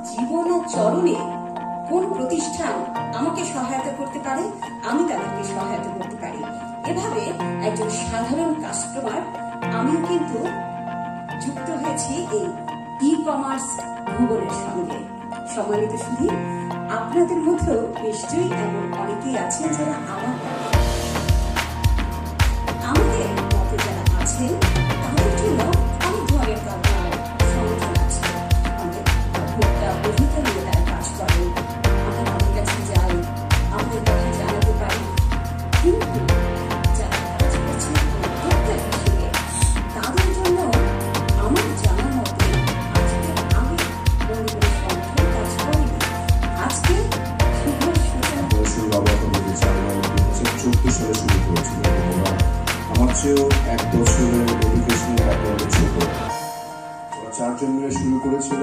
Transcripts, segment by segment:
জীবনের চরণে কোন প্রতিষ্ঠান আমাকে সহায়তা করতে পারে, আমি তাদেরকে সহায়তা করতে পারি। এভাবে একজন সাধারণ কাস্টমার আমিও কিন্তু যুক্ত হয়েছি এই ই-কমার্স ভুবনের সঙ্গে। সম্মানিত শুধু আপনাদের মধ্যেও নিশ্চয়ই এমন অনেকেই আছেন যারা আমাদের মতে যারা আছেন তাদের জন্য অনেক ধরনের সংগঠন আছে। আমাদের ভোক্তা অধিকার নিয়ে তারা কাজ করেন, আমরা তাদের কাছে যাই, আমাদের কথা জানাতে পারি। কিন্তু যারা কাজ করছেন উদ্যোক্তা হিসেবে তাদের জন্য আমার জানা মতে আজকে আমি অন্য কোনো সংগঠন কাজ করিনি। আজকে শুভ সূচনা 2014 সালে শুরু করেছিল। আমার চেয়েও 1 বছরের এডুকেশনের ব্যাপারে ছোট। ওরা 4 জন মিলে শুরু করেছিল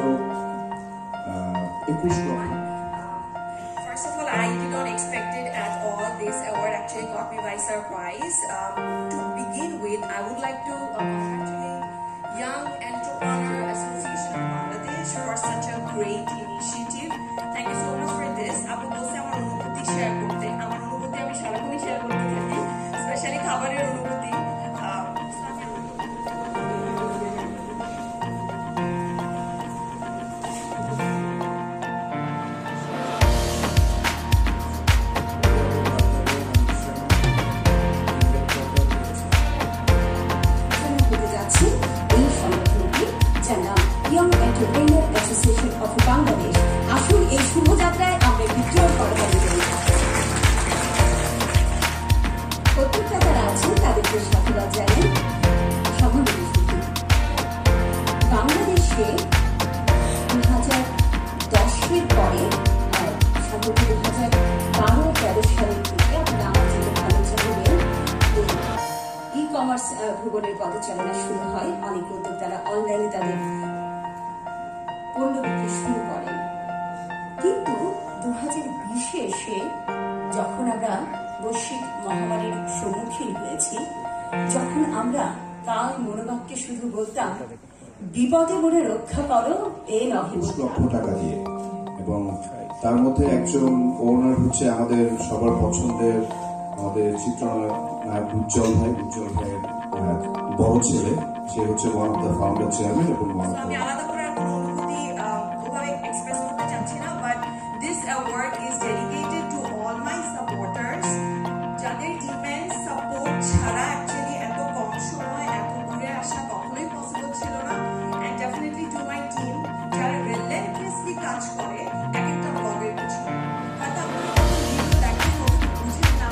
21 লক্ষ। First of all, I did not expect it at all. This award actually caught me by surprise. To begin with, I would like to congratulate Young Entrepreneur Association of Bangladesh for such a great initiative. Thank you so much for this. আপু বলছে আমার অনুভূতি share করতে। আমার অনুভূতি আমি সারাক্ষণই share করতে থাকি, স্পেশালি খাবারের অনুভূতি। Young Entrepreneur Association of Bangladesh। আসুন এই শুভযাত্রায় আমরা বিজয় করতে পারি। প্রত্যেকটা যারা আছেন তাদেরকে সাধুবাদ জানাই। বাংলাদেশে 2010-এর পরে সম্ভবত 2012-13 সালের দিকে আপনারা আমার জন্য ভালো জানবেন ই-কমার্স ভুবনের পদচালনা শুরু হয়। অনেক উদ্যোক্তারা অনলাইনে তাদের পণ্য বিক্রি শুরু করেন। কিন্তু 2020-এ এসে যখন আমরা বৈশ্বিক মহামারীর সম্মুখীন হয়েছি, যখন আমরা কাল মনোবাক্যে শুধু বলতাম বিপদে মনে রক্ষা করো এ নহে, 20 লক্ষ টাকা দিয়ে, এবং তার মধ্যে একজন ওনার হচ্ছে আমাদের সবার পছন্দের আমাদের চিত্রনায়ক উজ্জ্বল ভাইয়ের বড় ছেলে। সে হচ্ছে one of the founder chairman এবং This award is dedicated to all my supporters. যাদের immense support ছাড়া actually এত কম সময় এত দূরে আসা কখনোই পসিবল ছিল না। And definitely to my team যারা relentlessly কাজ করে এক একটা ব্লগের পিছনে। হয়তো আপনারা যখন ভিডিও দেখেন হয়তো বুঝেন না,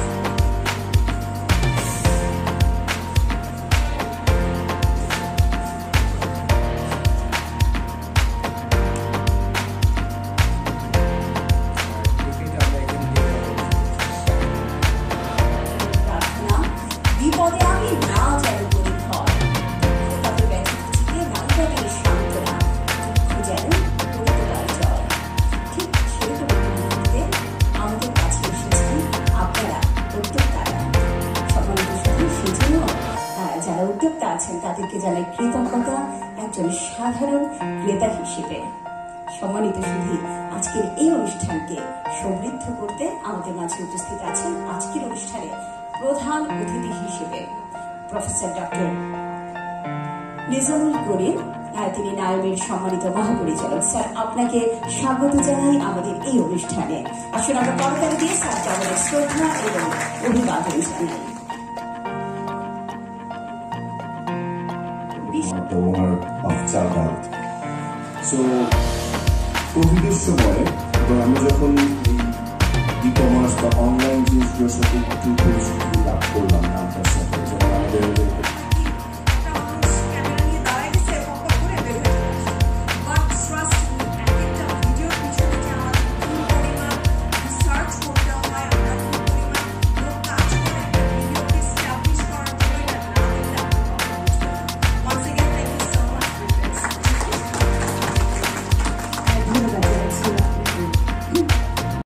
বিপদে আমি না যাই করি ঘর, তাদের ব্যথা থেকে নারীদের সান্ত্বনা, দুঃখ যেন করিতে পারে জয়। ঠিক সেরকম মুহূর্তে আমাদের কাছে এসেছেন আপনারা উদ্যোক্তারা। সম্মানিত শুধু সেজন্য যারা উদ্যোক্তা আছেন তাদেরকে জানাই কৃতজ্ঞতা একজন সাধারণ ক্রেতা হিসেবে। সম্মানিত শুধু আজকের এই অনুষ্ঠানকে সমৃদ্ধ করতে আমাদের মাঝে উপস্থিত আছেন আজকের অনুষ্ঠানে প্রধান অতিথি হিসেবে প্রফেসর ডক্টর নিজামুল করিম, তিনি নায়বের সম্মানিত মহাপরিচালক। স্যার, আপনাকে স্বাগত জানাই আমাদের এই অনুষ্ঠানে। আসলে আমরা করতালি দিয়ে স্যারকে আমাদের শ্রদ্ধা এবং অভিবাদন জানাই। কোভিডের সময় আমরা যখন ই-কমার্স বা অনলাইন জিনিসগুলোর সাথে একটু পরিচিতি লাভ করলাম, আমাদের